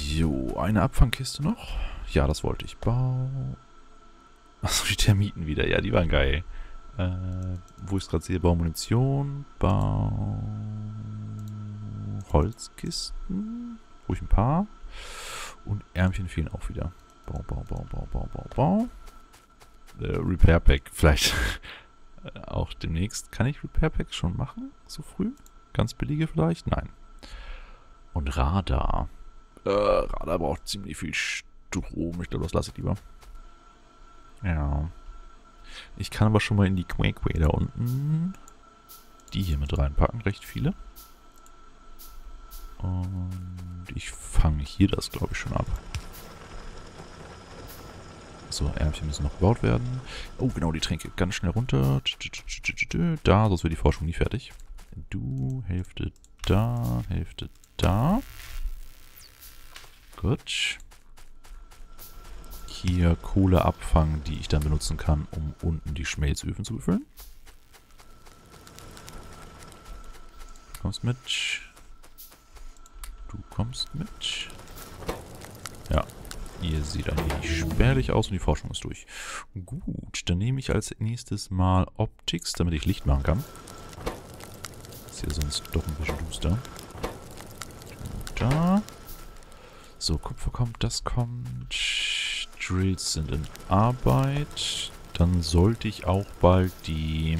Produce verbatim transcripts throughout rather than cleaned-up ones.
Jo, eine Abfangkiste noch. Ja, das wollte ich. Bau. Achso, die Termiten wieder. Ja, die waren geil. Äh, wo ich es gerade sehe, Bau Munition, Bau Holzkisten. Ruhig ein paar. Und Ärmchen fehlen auch wieder. Bau, Bau, Bau, Bau, Bau, Bau, Bau. Äh, Repair Pack. Vielleicht auch demnächst. Kann ich Repair Packs schon machen? So früh? Ganz billige vielleicht? Nein. Und Radar. Äh, Radar braucht ziemlich viel Strom. Ich glaube, das lasse ich lieber. Ja. Ich kann aber schon mal in die Quakeway da unten die hier mit reinpacken. Recht viele. Und ich fange hier das, glaube ich, schon ab. So, Ärmchen müssen noch gebaut werden. Oh, genau, die Tränke. Ganz schnell runter. Da, sonst wird die Forschung nie fertig. Du, Hälfte da, Hälfte da. Gut. Hier Kohle abfangen, die ich dann benutzen kann, um unten die Schmelzöfen zu befüllen. Du kommst mit. Du kommst mit. Ja. Ihr seht ein wenig spärlich aus und die Forschung ist durch. Gut, dann nehme ich als nächstes mal Optics, damit ich Licht machen kann. Ist hier sonst doch ein bisschen duster. Und da. So, Kupfer kommt, das kommt. Drills sind in Arbeit. Dann sollte ich auch bald die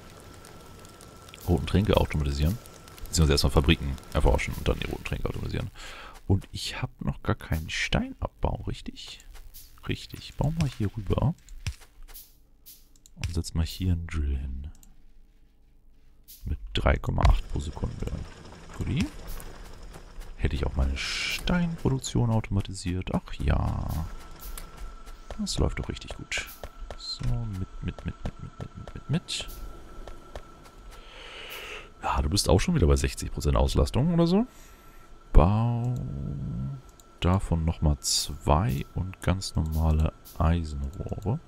roten Tränke automatisieren. Beziehungsweise erstmal Fabriken erforschen und dann die roten Tränke automatisieren. Und ich habe noch gar keinen Steinabbau, richtig? Richtig. Bau mal hier rüber. Und setz mal hier einen Drill hin. Mit drei Komma acht pro Sekunde. Guti. Hätte ich auch meine Steinproduktion automatisiert. Ach ja. Das läuft doch richtig gut. So, mit, mit, mit, mit, mit, mit, mit, mit. Ja, du bist auch schon wieder bei sechzig Prozent Auslastung oder so. Bau davon nochmal zwei und ganz normale Eisenrohre.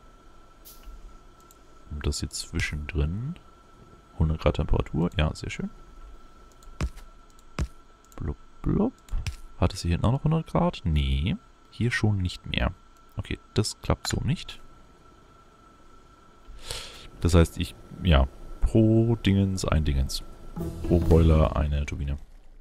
Und das hier zwischendrin. hundert Grad Temperatur. Ja, sehr schön. Blub, blub. Hat es hier hinten auch noch hundert Grad? Nee, hier schon nicht mehr. Okay, das klappt so nicht. Das heißt, ich, ja, pro Dingens ein Dingens. Pro Boiler eine Turbine.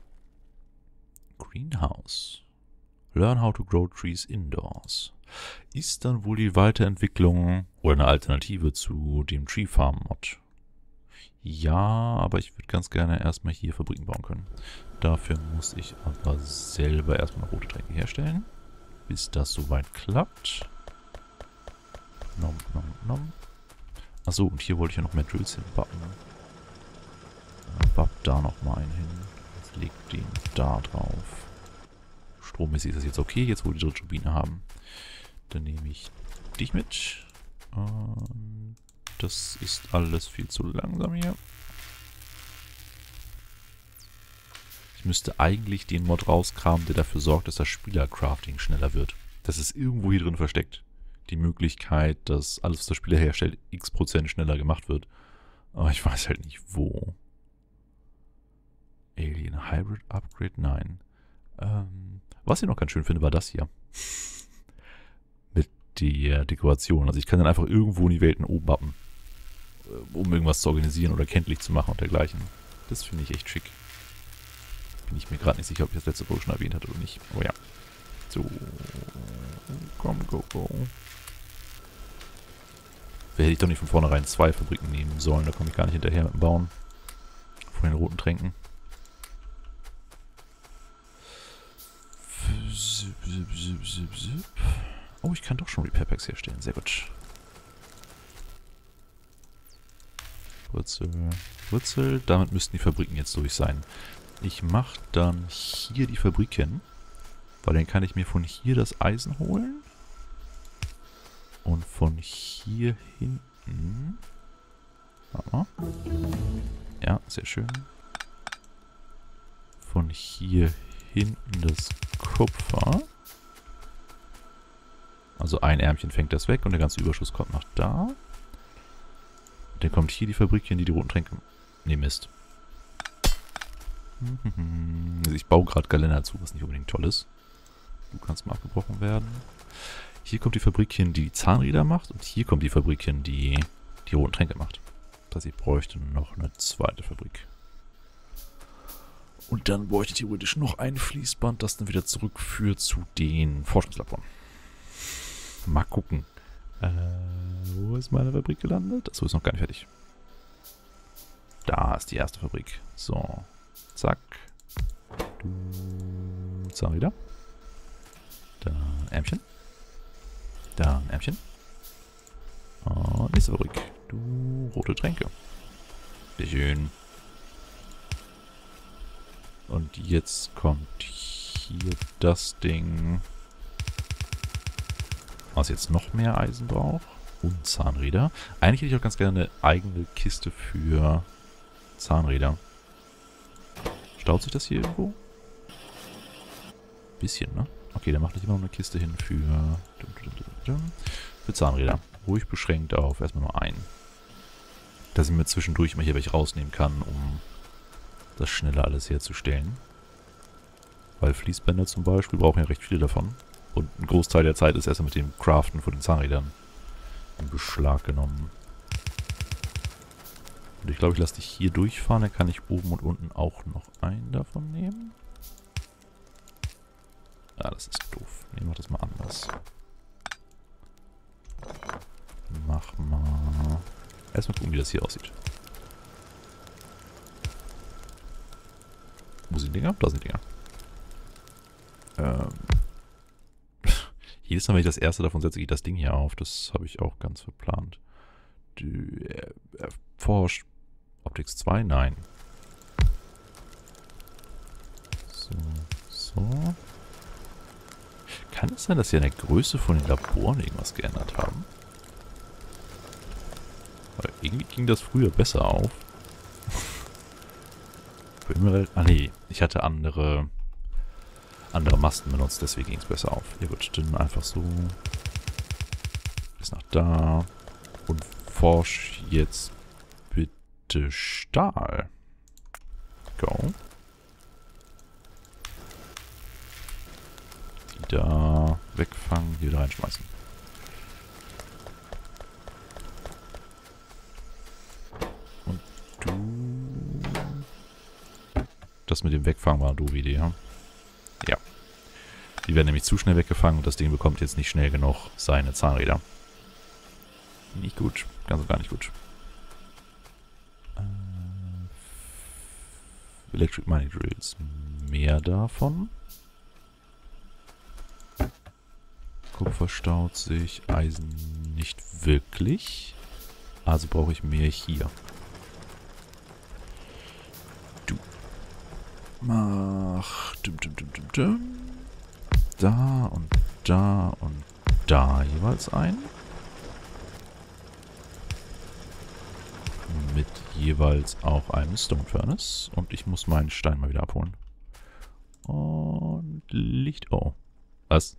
Greenhouse. Learn how to grow trees indoors. Ist dann wohl die Weiterentwicklung oder eine Alternative zu dem Tree Farm Mod? Ja, aber ich würde ganz gerne erstmal hier Fabriken bauen können. Dafür muss ich aber selber erstmal noch rote Tränke herstellen. Bis das soweit klappt. Nom, nom, nom. Achso, und hier wollte ich ja noch mehr Drills hinbappen. Bapp da nochmal einen hin. Jetzt legt den da drauf. Strommäßig ist das jetzt okay, jetzt wo wir die dritte Turbine haben. Dann nehme ich dich mit. Und das ist alles viel zu langsam hier. Ich müsste eigentlich den Mod rauskramen, der dafür sorgt, dass das Spielercrafting schneller wird. Das ist irgendwo hier drin versteckt. Die Möglichkeit, dass alles, was der Spieler herstellt, x Prozent schneller gemacht wird. Aber ich weiß halt nicht, wo. Alien Hybrid Upgrade? Nein. Ähm, was ich noch ganz schön finde, war das hier. Mit der Dekoration. Also ich kann dann einfach irgendwo in die Welten oben mappen. Um irgendwas zu organisieren oder kenntlich zu machen und dergleichen. Das finde ich echt schick. Bin ich mir gerade nicht sicher, ob ich das letzte Folge schon erwähnt hatte oder nicht. Aber ja. So. Komm, go, go. Hätte ich doch nicht von vornherein zwei Fabriken nehmen sollen. Da komme ich gar nicht hinterher mit dem Bauen. Von den roten Tränken. Oh, ich kann doch schon Repair Packs herstellen. Sehr gut. Wurzel, Wurzel. Damit müssten die Fabriken jetzt durch sein. Ich mache dann hier die Fabriken. Weil dann kann ich mir von hier das Eisen holen. Und von hier hinten. Warte mal. Ja, sehr schön. Von hier hinten das Kupfer. Also ein Ärmchen fängt das weg und der ganze Überschuss kommt nach da. Dann kommt hier die Fabrik hin, die die roten Tränke... Ne, Mist. Also ich baue gerade Galena zu, was nicht unbedingt toll ist. Du kannst mal abgebrochen werden. Hier kommt die Fabrik hin, die Zahnräder macht. Und hier kommt die Fabrik hin, die die roten Tränke macht. Das heißt, ich bräuchte noch eine zweite Fabrik. Und dann bräuchte ich theoretisch noch ein Fließband, das dann wieder zurückführt zu den Forschungslaboren. Mal gucken. Äh, wo ist meine Fabrik gelandet? Achso, ist noch gar nicht fertig. Da ist die erste Fabrik. So. Zack. Du. Zahnräder. Da ein Ärmchen. Da ein Ärmchen. Und nächste Fabrik. Du. Rote Tränke. Sehr schön. Und jetzt kommt hier das Ding, was jetzt noch mehr Eisen braucht. Und Zahnräder. Eigentlich hätte ich auch ganz gerne eine eigene Kiste für Zahnräder. Staut sich das hier irgendwo? Bisschen, ne? Okay, dann mache ich immer noch eine Kiste hin für, für Zahnräder. Ruhig beschränkt auf erstmal nur einen. Dass ich mir zwischendurch mal hier welche rausnehmen kann, um das schneller alles herzustellen. Weil Fließbänder zum Beispiel brauchen ja recht viele davon. Und ein Großteil der Zeit ist erst mit dem Craften von den Zahnrädern in Beschlag genommen. Und ich glaube, ich lasse dich hier durchfahren. Dann kann ich oben und unten auch noch einen davon nehmen. Ah, das ist doof. Ich mach das mal anders. Mach mal... Erstmal gucken, wie das hier aussieht. Wo sind die Dinger? Da sind die Dinger. Ähm... Jedes Mal, wenn ich das erste davon setze, geht das Ding hier auf. Das habe ich auch ganz verplant. Du erforscht Optics zwei? Nein. So, so. Kann es sein, dass sie an der Größe von den Laboren irgendwas geändert haben? Weil irgendwie ging das früher besser auf. Ah nee, ich hatte andere... andere Masten benutzt, deswegen ging es besser auf. Ja gut, dann einfach so bis nach da und forsch jetzt bitte Stahl. Go. Die da wegfangen, hier reinschmeißen. Und du... Das mit dem Wegfangen war eine doofe Idee, ja? Ja. Die werden nämlich zu schnell weggefangen und das Ding bekommt jetzt nicht schnell genug seine Zahnräder. Nicht gut. Ganz und gar nicht gut. Äh, Electric Mining Drills. Mehr davon. Kupfer staut sich. Eisen nicht wirklich. Also brauche ich mehr hier. Du. Mach. Dum, dum, dum, dum, dum. Da und da und da jeweils ein. Mit jeweils auch einem Stone Furnace. Und ich muss meinen Stein mal wieder abholen. Und Licht... Oh. Was?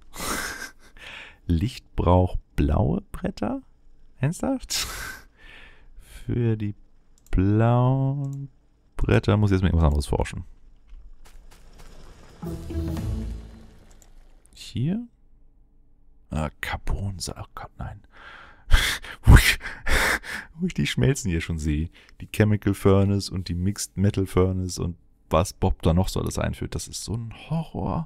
Licht braucht blaue Bretter? Ernsthaft? Für die blauen Bretter muss ich jetzt mal irgendwas anderes forschen. Hier? Ah, Carbon. Oh Gott, nein. wo, ich, wo ich die Schmelzen hier schon sehe. Die Chemical Furnace und die Mixed Metal Furnace und was Bob da noch so alles einführt. Das ist so ein Horror.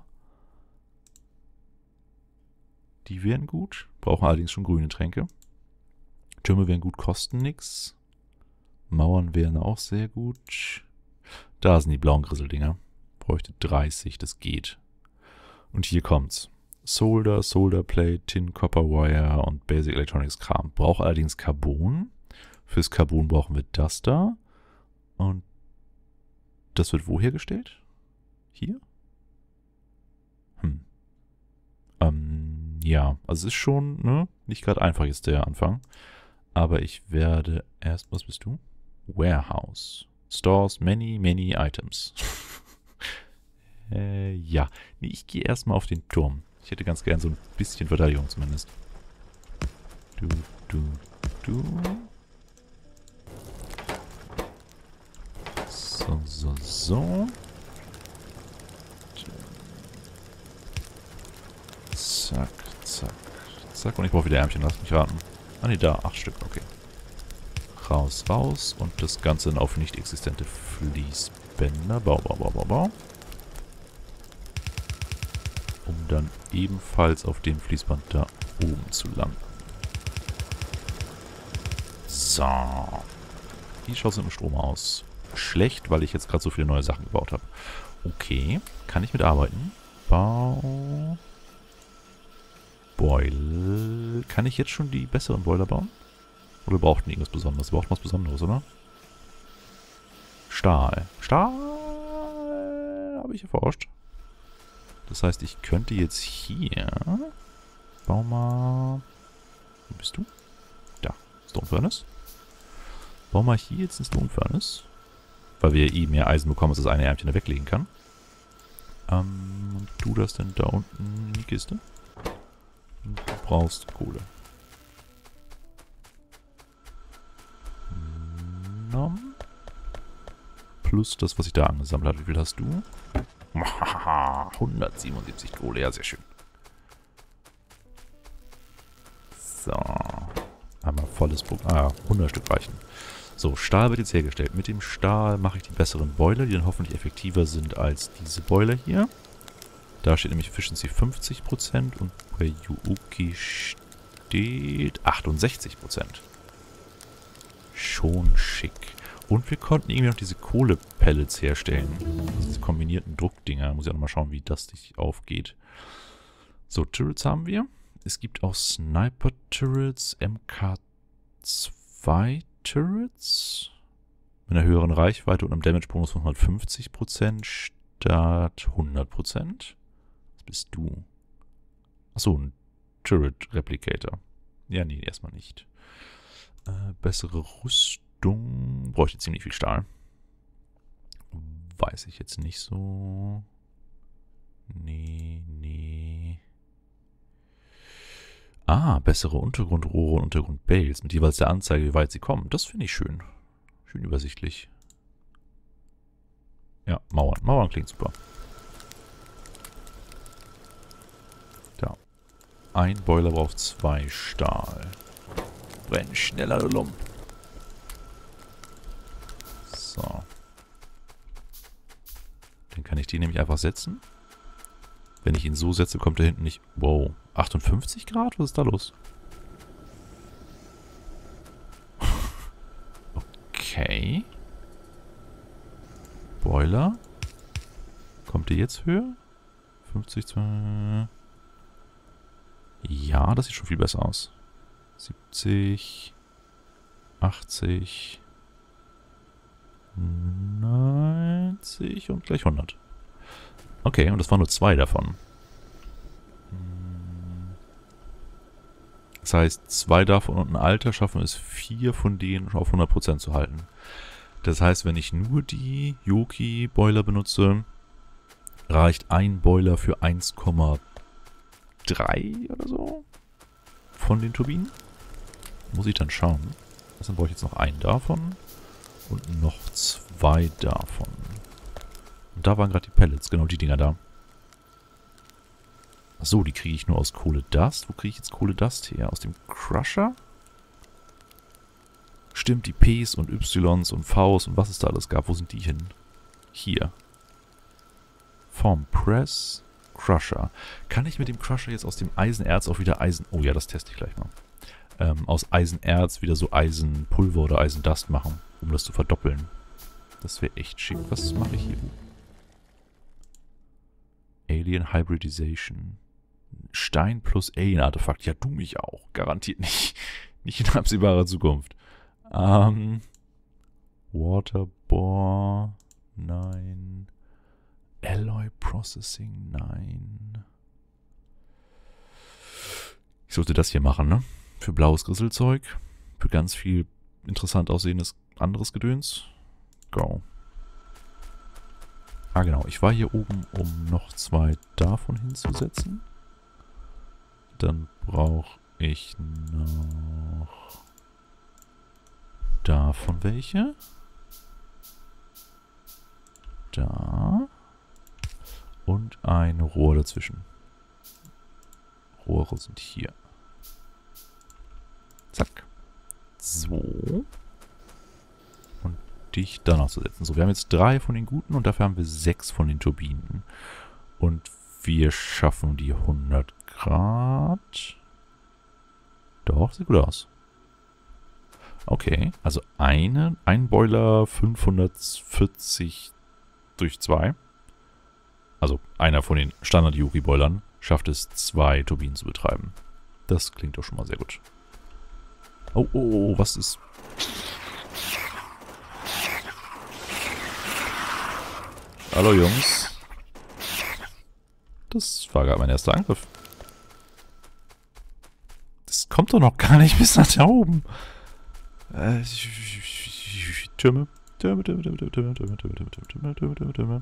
Die wären gut. Brauchen allerdings schon grüne Tränke. Türme wären gut, kosten nichts. Mauern wären auch sehr gut. Da sind die blauen Grisseldinger. Bräuchte dreißig, das geht. Und hier kommt's. Solder, Solder Plate, Tin, Copper Wire und Basic Electronics Kram. Braucht allerdings Carbon. Fürs Carbon brauchen wir das da. Und das wird wo hergestellt? Hier? Hm. Ähm, ja, also es ist schon, ne, nicht gerade einfach jetzt der Anfang. Aber ich werde erst, was bist du? Warehouse. Stores many, many items. äh, ja. Nee, ich gehe erstmal auf den Turm. Ich hätte ganz gern so ein bisschen Verteidigung zumindest. Du, du, du. So, so, so. Zack, zack, zack. Und ich brauche wieder Ärmchen, lass mich raten. Ah ne, da, acht Stück, okay. Raus, raus. Und das Ganze dann auf nicht existente Fließbänder. Bau, bau, bau, bau, bau. Um dann ebenfalls auf dem Fließband da oben zu landen. So. Wie schaut es mit dem Strom aus? Schlecht, weil ich jetzt gerade so viele neue Sachen gebaut habe. Okay, kann ich mitarbeiten. Bau. Boiler. Kann ich jetzt schon die besseren Boiler bauen? Oder braucht man irgendwas Besonderes? Braucht man was Besonderes, oder? Stahl. Stahl habe ich erforscht. Das heißt, ich könnte jetzt hier... Bau mal... Wo bist du? Da. Stone Furnace. Bau mal hier jetzt ein Stone Furnace. Weil wir eh mehr Eisen bekommen, als das eine Ärmchen da weglegen kann. Ähm, und tu das denn da unten in die Kiste? Und du brauchst Kohle. Nom. Plus das, was ich da angesammelt habe. Wie viel hast du? hundertsiebenundsiebzig Kohle, ja, sehr schön. So. Einmal volles Programm. Ah, hundert Stück reichen. So, Stahl wird jetzt hergestellt. Mit dem Stahl mache ich die besseren Boiler, die dann hoffentlich effektiver sind als diese Boiler hier. Da steht nämlich Efficiency fünfzig Prozent und bei Yuuki steht achtundsechzig Prozent. Schon schick. Und wir konnten irgendwie noch diese Kohlepellets herstellen. Also diese kombinierten Druckdinger. Muss ich auch nochmal schauen, wie das sich aufgeht. So, Turrets haben wir. Es gibt auch Sniper-Turrets, M K zwei Turrets. Mit einer höheren Reichweite und einem Damage-Bonus von hundertfünfzig Prozent statt hundert Prozent. Was bist du? Achso, ein Turret-Replicator. Ja, nee, erstmal nicht. Äh, bessere Rüstung. Bräuchte ziemlich viel Stahl. Weiß ich jetzt nicht so. Nee, nee. Ah, bessere Untergrundrohre und Untergrundbales mit jeweils der Anzeige, wie weit sie kommen. Das finde ich schön. Schön übersichtlich. Ja, Mauern. Mauern klingt super. Da. Ein Boiler braucht zwei Stahl. Brenn schneller, du Lump. So. Dann kann ich die nämlich einfach setzen. Wenn ich ihn so setze, kommt er hinten nicht... Wow. achtundfünfzig Grad? Was ist da los? Okay. Boiler. Kommt der jetzt höher? fünfzig, zwei... Ja, das sieht schon viel besser aus. siebzig... achtzig... neunzig und gleich hundert. Okay, und das waren nur zwei davon. Das heißt, zwei davon und ein Alter schaffen es, vier von denen auf hundert Prozent zu halten. Das heißt, wenn ich nur die Yoki-Boiler benutze, reicht ein Boiler für eins Komma drei oder so von den Turbinen. Muss ich dann schauen. Also dann brauche ich jetzt noch einen davon und noch zwei davon. Und da waren gerade die Pellets, genau die Dinger da. Achso, die kriege ich nur aus Kohle-Dust. Wo kriege ich jetzt Kohle-Dust her? Aus dem Crusher? Stimmt, die P's und Y's und V's und was es da alles gab. Wo sind die hin? Hier. Form Press Crusher. Kann ich mit dem Crusher jetzt aus dem Eisenerz auch wieder Eisen... Oh ja, das teste ich gleich mal. Ähm, aus Eisenerz wieder so Eisenpulver oder Eisendust machen, um das zu verdoppeln. Das wäre echt schick. Was mache ich hier? Alien Hybridization. Stein plus Alien-Artefakt. Ja, du mich auch. Garantiert nicht. Nicht in absehbarer Zukunft. Ähm. Waterbore. Nein. Alloy Processing. Nein. Ich sollte das hier machen, ne? Für blaues Grisselzeug. Für ganz viel interessant aussehendes anderes Gedöns. Go. Ah, genau. Ich war hier oben, um noch zwei davon hinzusetzen. Dann brauche ich noch davon welche. Da. Und ein Rohr dazwischen. Rohre sind hier. Zack. So. Und dich da noch zu setzen. So, wir haben jetzt drei von den guten und dafür haben wir sechs von den Turbinen. Und wir schaffen die hundert Grad. Doch, sieht gut aus. Okay, also eine, ein Boiler fünfhundertvierzig durch zwei. Also einer von den Standard-Yuri-Boilern schafft es, zwei Turbinen zu betreiben. Das klingt doch schon mal sehr gut. Oh, oh, oh, was ist... Hallo Jungs. Das war gerade mein erster Angriff. Das kommt doch noch gar nicht bis nach da oben. Äh, Türme. Türme, Türme, Türme, Türme, Türme, Türme, Türme, Türme, Türme, Türme, Türme, Türme.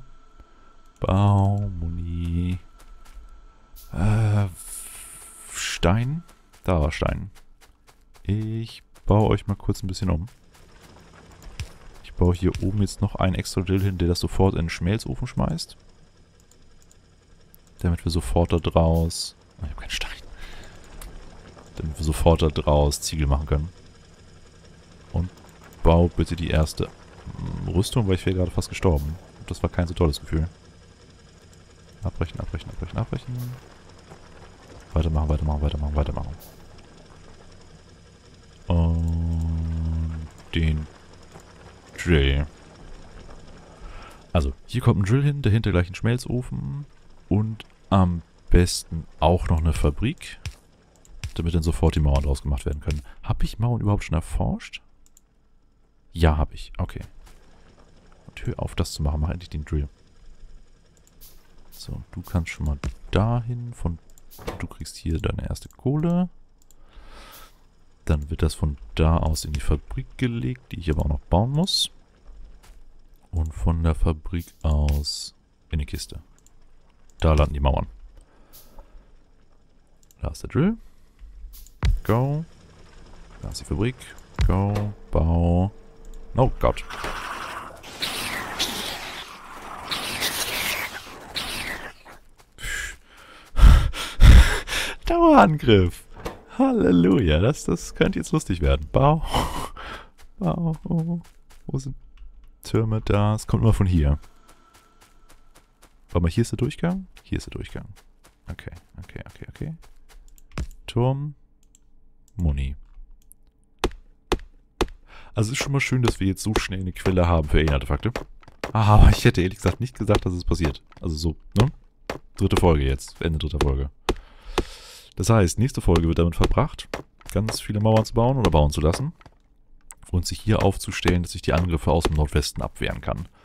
Baumuni. Äh, Stein. Da war Stein. Ich baue euch mal kurz ein bisschen um. Ich baue hier oben jetzt noch einen extra Drill hin, der das sofort in den Schmelzofen schmeißt. Damit wir sofort da draus... Oh, ich habe keinen Stein. Damit wir sofort da draus Ziegel machen können. Und baut bitte die erste Rüstung, weil ich wäre gerade fast gestorben. Das war kein so tolles Gefühl. Abbrechen, abbrechen, abbrechen, abbrechen. Weitermachen, weitermachen, weitermachen, weitermachen. Und den Drill. Also, hier kommt ein Drill hin, dahinter gleich ein Schmelzofen. Und am besten auch noch eine Fabrik. Damit dann sofort die Mauern draus gemacht werden können. Habe ich Mauern überhaupt schon erforscht? Ja, habe ich. Okay. Und hör auf, das zu machen. Mach endlich den Drill. So, du kannst schon mal dahin. Von, du kriegst hier deine erste Kohle. Dann wird das von da aus in die Fabrik gelegt, die ich aber auch noch bauen muss. Und von der Fabrik aus in die Kiste. Da landen die Mauern. Da ist der Drill. Go. Da ist die Fabrik. Go. Bau. Oh Gott. Dauerangriff. Halleluja. Das, das könnte jetzt lustig werden. Bau. Bau. Wo sind Türme da? Es kommt immer von hier. Warte mal, hier ist der Durchgang? Hier ist der Durchgang. Okay, okay, okay, okay. Turm. Muni. Also es ist schon mal schön, dass wir jetzt so schnell eine Quelle haben für Alien-Artefakte. Aber ich hätte ehrlich gesagt nicht gesagt, dass es passiert. Also so, ne? Dritte Folge jetzt. Ende dritter Folge. Das heißt, nächste Folge wird damit verbracht, ganz viele Mauern zu bauen oder bauen zu lassen. Und sich hier aufzustellen, dass ich die Angriffe aus dem Nordwesten abwehren kann.